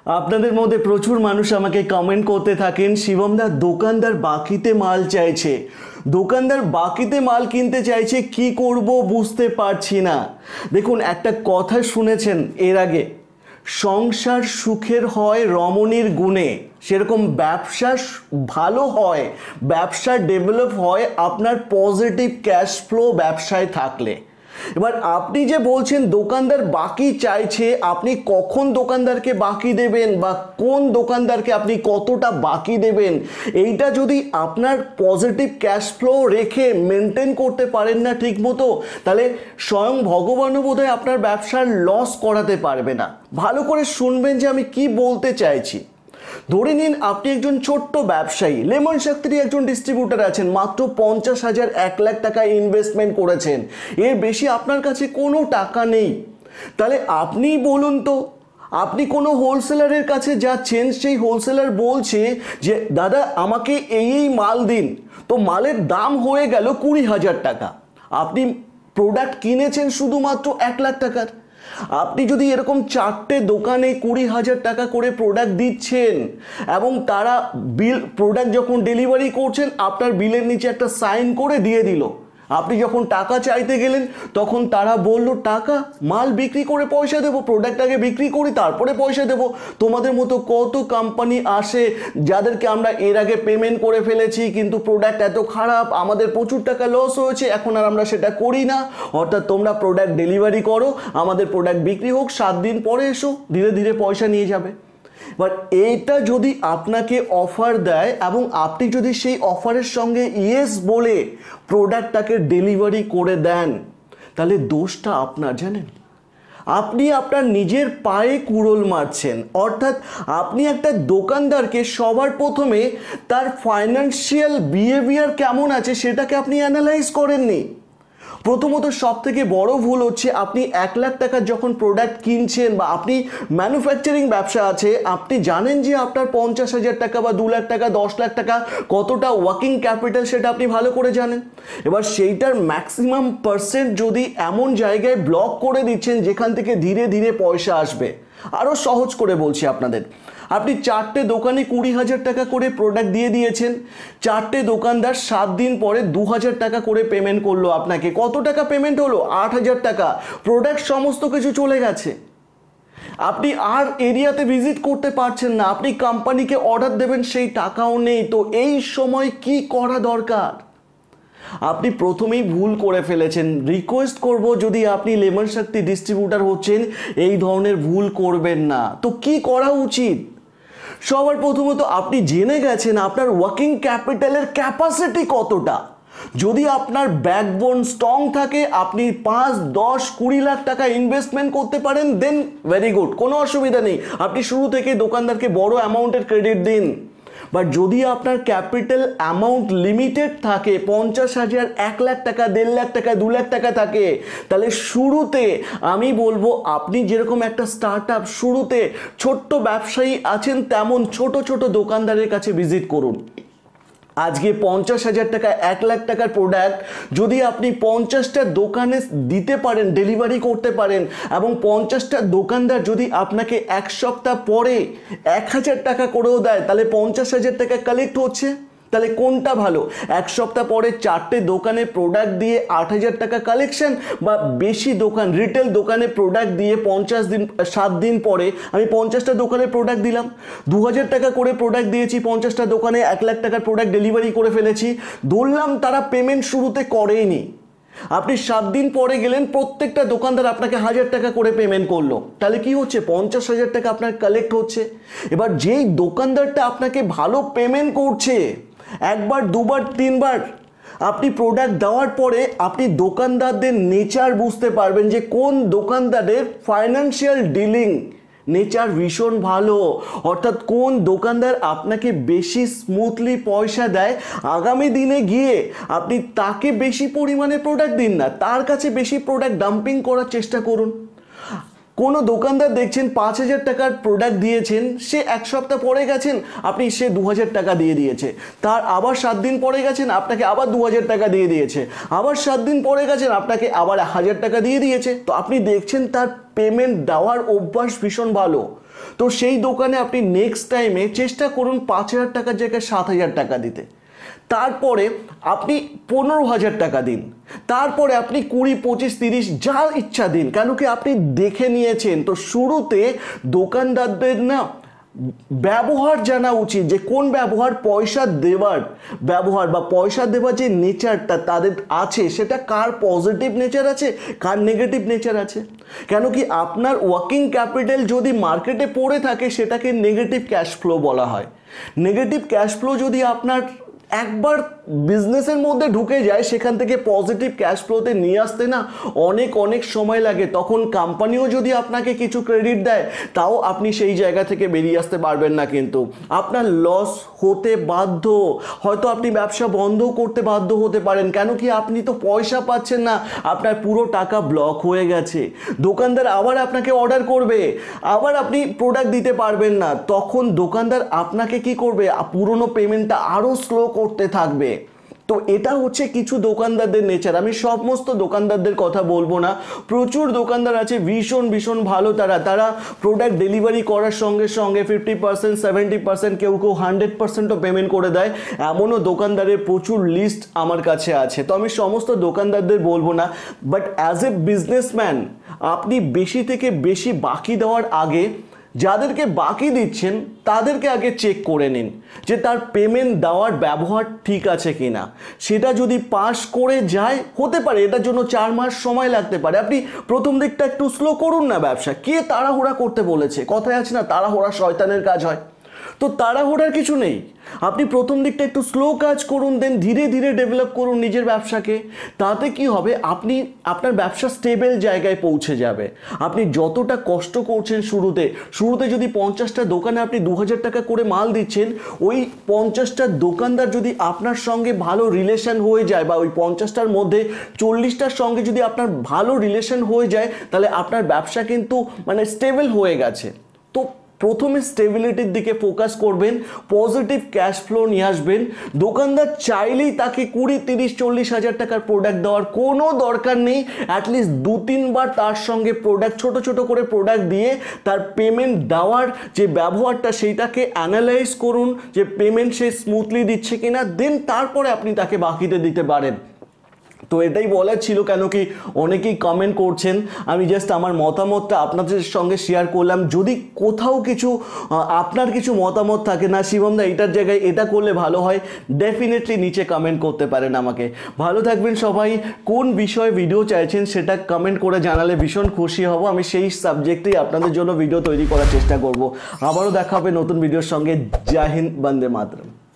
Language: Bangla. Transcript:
আপনাদের মধ্যে প্রচুর মানুষ আমাকে কমেন্ট করতে থাকেন, শিবমদা দোকানদার বাকিতে মাল চাইছে, দোকানদার বাকিতে মাল কিনতে চাইছে, কি করব বুঝতে পারছি না। দেখুন, একটা কথা শুনেছেন এর আগে, সংসার সুখের হয় রমণীর গুণে, সেরকম ব্যবসা ভালো হয়, ব্যবসা ডেভেলপ হয় আপনার পজিটিভ ক্যাশ ফ্লো ব্যবসায় থাকলে। এবার আপনি যে বলছেন দোকানদার বাকি চাইছে, আপনি কখন দোকানদারকে বাকি দেবেন বা কোন দোকানদারকে আপনি কতটা বাকি দেবেন, এইটা যদি আপনার পজিটিভ ক্যাশ ফ্লো রেখে মেনটেন করতে পারেন না ঠিক মতো, তাহলে স্বয়ং ভগবানও বোধহয় আপনার ব্যবসার লস করাতে পারবে না। ভালো করে শুনবেন যে আমি কি বলতে চাইছি। ধরে নিন আপনি একজন ছোট্ট ব্যবসায়ী, লেমন শক্তির একজন ডিস্ট্রিবিউটার আছেন, মাত্র 50,000 1 লাখ টাকা ইনভেস্টমেন্ট করেছেন, এর বেশি আপনার কাছে কোনো টাকা নেই। তাহলে আপনি বলুন তো, আপনি কোনো হোলসেলারের কাছে যাচ্ছেন, সেই হোলসেলার বলছে যে দাদা আমাকে এই মাল দিন, তো মালের দাম হয়ে গেল 20,000 টাকা, আপনি প্রোডাক্ট কিনেছেন শুধুমাত্র 1 লাখ টাকার। আপনি যদি এরকম 4টে দোকানে 20,000 টাকা করে প্রোডাক্ট দিচ্ছেন এবং তারা প্রোডাক্ট যখন ডেলিভারি করছেন আপনার বিলের নিচে একটা সাইন করে দিয়ে দিল, আপনি যখন টাকা চাইতে গেলেন তখন তারা বলল টাকা মাল বিক্রি করে পয়সা দেবো, প্রোডাক্ট আগে বিক্রি করি তারপরে পয়সা দেবো। তোমাদের মতো কত কোম্পানি আসে যাদেরকে আমরা এর আগে পেমেন্ট করে ফেলেছি, কিন্তু প্রোডাক্ট এত খারাপ, আমাদের প্রচুর টাকা লস হয়েছে, এখন আর আমরা সেটা করি না। অর্থাৎ তোমরা প্রোডাক্ট ডেলিভারি করো, আমাদের প্রোডাক্ট বিক্রি হোক, 7 দিন পরে এসো, ধীরে ধীরে পয়সা নিয়ে যাবে। বাট এইটা যদি আপনাকে অফার দেয় এবং আপনি যদি সেই অফারের সঙ্গে ইয়েস বলে প্রোডাক্টটাকে ডেলিভারি করে দেন, তাহলে দোষটা আপনার, জানেন? আপনি আপনার নিজের পায়ে কুড়োল মারছেন। অর্থাৎ আপনি একটা দোকানদারকে সবার প্রথমে তার ফাইন্যান্সিয়াল বিহেভিয়ার কেমন আছে সেটাকে আপনি অ্যানালাইজ করেননি। প্রথমত সবথেকে বড় ভুল হচ্ছে, আপনি 1 লাখ টাকার যখন প্রোডাক্ট কিনছেন বা আপনি ম্যানুফ্যাকচারিং ব্যবসা আছে, আপনি জানেন যে আপনার 50,000 টাকা বা 2 লাখ টাকা 10 লাখ টাকা কতটা ওয়ার্কিং ক্যাপিটাল সেটা আপনি ভালো করে জানেন। এবার সেইটার ম্যাক্সিমাম পার্সেন্ট যদি এমন জায়গায় ব্লক করে দিচ্ছেন যেখান থেকে ধীরে ধীরে পয়সা আসবে। আরও সহজ করে বলছি আপনাদের, আপনি 4টে দোকানে 20,000 টাকা করে প্রোডাক্ট দিয়ে দিয়েছেন, 4টে দোকানদার 7 দিন পরে 2,000 টাকা করে পেমেন্ট করলো আপনাকে। কত টাকা পেমেন্ট হলো? 8,000 টাকা। প্রোডাক্ট সমস্ত কিছু চলে গেছে, আপনি আর এরিয়াতে ভিজিট করতে পারছেন না, আপনি কোম্পানিকে অর্ডার দেবেন সেই টাকাও নেই। তো এই সময় কি করা দরকার? আপনি প্রথমেই ভুল করে ফেলেছেন। রিকোয়েস্ট করব, যদি আপনি লেমন শক্তি ডিস্ট্রিবিউটার হচ্ছেন এই ধরনের ভুল করবেন না। তো কি করা উচিত? সবার প্রথমত আপনি জেনে গেছেন আপনার ওয়ার্কিং ক্যাপিটালের ক্যাপাসিটি কতটা। যদি আপনার ব্যাকবোন স্ট্রং থাকে, আপনি 5, 10, 20 লাখ টাকা ইনভেস্টমেন্ট করতে পারেন, দেন ভেরি গুড, কোনো অসুবিধা নেই, আপনি শুরু থেকে দোকানদারকে বড় অ্যামাউন্টের ক্রেডিট দিন। বাট যদি আপনার ক্যাপিটাল অ্যামাউন্ট লিমিটেড থাকে, 50,000, 1 লাখ টাকা, 1.5 লাখ টাকা, 2 লাখ টাকা থাকে, তাহলে শুরুতে আমি বলবো আপনি যেরকম একটা স্টার্ট আপ, শুরুতে ছোট্ট ব্যবসায়ী আছেন তেমন ছোট ছোট দোকানদারের কাছে ভিজিট করুন। আজকে 50,000 টাকা 1 লাখ টাকার প্রোডাক্ট যদি আপনি 50টা দোকানে দিতে পারেন, ডেলিভারি করতে পারেন, এবং 50টা দোকানদার যদি আপনাকে 1 সপ্তাহ পরে 1,000 টাকা করেও দেয়, তাহলে 50,000 টাকা কালেক্ট হচ্ছে। তাহলে কোনটা ভালো? 1 সপ্তাহ পরে 4টে দোকানে প্রোডাক্ট দিয়ে 8,000 টাকা কালেকশন, বা বেশি দোকান রিটেল দোকানে প্রোডাক্ট দিয়ে 7 দিন পরে আমি 50টা দোকানে প্রোডাক্ট দিলাম, 2,000 টাকা করে প্রোডাক্ট দিয়েছি, 50টা দোকানে 1 লাখ টাকার প্রোডাক্ট ডেলিভারি করে ফেলেছি। ধরলাম তারা পেমেন্ট শুরুতে করেইনি, আপনি 7 দিন পরে গেলেন, প্রত্যেকটা দোকানদার আপনাকে 1,000 টাকা করে পেমেন্ট করলো, তাহলে কি হচ্ছে? 50,000 টাকা আপনার কালেক্ট হচ্ছে। এবার যেই দোকানদারটা আপনাকে ভালো পেমেন্ট করছে, 1 বার 2 বার 3 বার আপনি প্রোডাক্ট দেওয়ার পরে আপনি দোকানদারদের নেচার বুঝতে পারবেন যে কোন দোকানদারের ফাইন্যান্সিয়াল ডিলিং নেচার ভীষণ ভালো। অর্থাৎ কোন দোকানদার আপনাকে বেশি স্মুথলি পয়সা দেয়, আগামী দিনে গিয়ে আপনি তাকে বেশি পরিমাণে প্রোডাক্ট দিন না, তার কাছে বেশি প্রোডাক্ট ডাম্পিং করার চেষ্টা করুন। কোনো দোকানদার দেখছেন 5,000 টাকার প্রোডাক্ট দিয়েছেন, সে এক সপ্তাহ পরে গেছেন আপনি সে 2,000 টাকা দিয়ে দিয়েছে, তার আবার 7 দিন পরে গেছেন আপনাকে আবার 2,000 টাকা দিয়ে দিয়েছে, আবার 7 দিন পরে গেছেন আপনাকে আবার 1,000 টাকা দিয়ে দিয়েছে। তো আপনি দেখছেন তার পেমেন্ট দেওয়ার অভ্যাস ভীষণ ভালো। তো সেই দোকানে আপনি নেক্সট টাইমে চেষ্টা করুন 5,000 টাকার জায়গায় 7,000 টাকা দিতে। তারপরে আপনি 15,000 টাকা দিন, তারপরে আপনি 20, 25, 30 যা ইচ্ছা দিন, কেন কি আপনি দেখে নিয়েছেন। তো শুরুতে দোকানদারদের না ব্যবহার জানা উচিত, যে কোন ব্যবহার পয়সা দেওয়ার ব্যবহার বা পয়সা দেওয়ার যে নেচারটা তাদের আছে সেটা কার পজিটিভ নেচার আছে কার নেগেটিভ নেচার আছে। কেন কি আপনার ওয়ার্কিং ক্যাপিটাল যদি মার্কেটে পড়ে থাকে সেটাকে নেগেটিভ ক্যাশ ফ্লো বলা হয়। নেগেটিভ ক্যাশ ফ্লো যদি আপনার একবার বিজনেসের মধ্যে ঢুকে যায় সেখান থেকে পজিটিভ ক্যাশ ফ্লোতে নিয়ে আসতে না অনেক সময় লাগে। তখন কোম্পানিও যদি আপনাকে কিছু ক্রেডিট দেয় তাও আপনি সেই জায়গা থেকে বেরিয়ে আসতে পারবেন না, কিন্তু আপনার লস হতে বাধ্য। হয়তো আপনি ব্যবসা বন্ধ করতে বাধ্য হতে পারেন, কেন কি আপনি তো পয়সা পাচ্ছেন না, আপনার পুরো টাকা ব্লক হয়ে গেছে। দোকানদার আবার আপনাকে অর্ডার করবে, আবার আপনি প্রোডাক্ট দিতে পারবেন না, তখন দোকানদার আপনাকে কি করবে, পুরনো পেমেন্টটা আরও স্লো করতে থাকবে। তো এটা হচ্ছে কিছু দোকানদারদের নেচার। আমি সমস্ত দোকানদারদের কথা বলবো না, প্রচুর দোকানদার আছে ভীষণ ভালো, তারা প্রোডাক্ট ডেলিভারি করার সঙ্গে সঙ্গে 50%, 70%, কেউ 100%ও পেমেন্ট করে দেয়। এমনও দোকানদারের প্রচুর লিস্ট আমার কাছে আছে। তো আমি সমস্ত দোকানদারদের বলবো না, বাট অ্যাজ এ বিজনেসম্যান আপনি বেশি থেকে বেশি বাকি দেওয়ার আগে যাদেরকে বাকি দিচ্ছেন তাদেরকে আগে চেক করে নিন যে তার পেমেন্ট দেওয়ার ব্যবহার ঠিক আছে কিনা। সেটা যদি পাস করে যায়, হতে পারে এটার জন্য 4 মাস সময় লাগতে পারে, আপনি প্রথম দিকটা একটু স্লো করুন না ব্যবসা। কে তাড়াহুড়া করতে বলেছে? কথায় আছে না, তাড়াহুড়া শয়তানের কাজ হয়। তো তাড়াহুড়ার কিছু নেই, আপনি প্রথম দিকটা একটু স্লো কাজ করুন, দেন ধীরে ধীরে ডেভেলপ করুন নিজের ব্যবসাকে। তাতে কি হবে, আপনি আপনার ব্যবসা স্টেবল জায়গায় পৌঁছে যাবে। আপনি যতটা কষ্ট করছেন শুরুতে যদি 50টা দোকানে আপনি 2,000 টাকা করে মাল দিচ্ছেন, ওই 50টা দোকানদার যদি আপনার সঙ্গে ভালো রিলেশন হয়ে যায়, বা ওই 50টার মধ্যে 40টার সঙ্গে যদি আপনার ভালো রিলেশন হয়ে যায়, তাহলে আপনার ব্যবসা কিন্তু মানে স্টেবল হয়ে গেছে। তো প্রথমে স্টেবিলিটির দিকে ফোকাস করবেন, পজিটিভ ক্যাশ ফ্লো নিয়ে আসবেন। দোকানদার চাইলেই তাকে 20, 30, 40 হাজার টাকার প্রোডাক্ট দেওয়ার কোনো দরকার নেই। অ্যাটলিস্ট 2-3 বার তার সঙ্গে প্রোডাক্ট ছোট করে প্রোডাক্ট দিয়ে তার পেমেন্ট দেওয়ার যে ব্যবহারটা সেইটাকে অ্যানালাইজ করুন, যে পেমেন্ট সে স্মুথলি দিচ্ছে কিনা, দেন তারপরে আপনি তাকে বাকিতে দিতে পারেন। তো এটাই বলার ছিল, কেন কি অনেকেই কমেন্ট করছেন, আমি জাস্ট আমার মতামতটা আপনাদের সঙ্গে শেয়ার করলাম। যদি কোথাও কিছু আপনার কিছু মতামত থাকে, না শিবমদা এটার জায়গায় এটা করলে ভালো হয়, ডেফিনেটলি নিচে কমেন্ট করতে পারেন আমাকে। ভালো থাকবেন সবাই। কোন বিষয়ে ভিডিও চাইছেন সেটা কমেন্ট করে জানালে ভীষণ খুশি হব। আমি সেই সাবজেক্টেই আপনাদের জন্য ভিডিও তৈরি করার চেষ্টা করব। আবারও দেখা হবে নতুন ভিডিওর সঙ্গে। জয় হিন্দ, বন্দে মাতরম।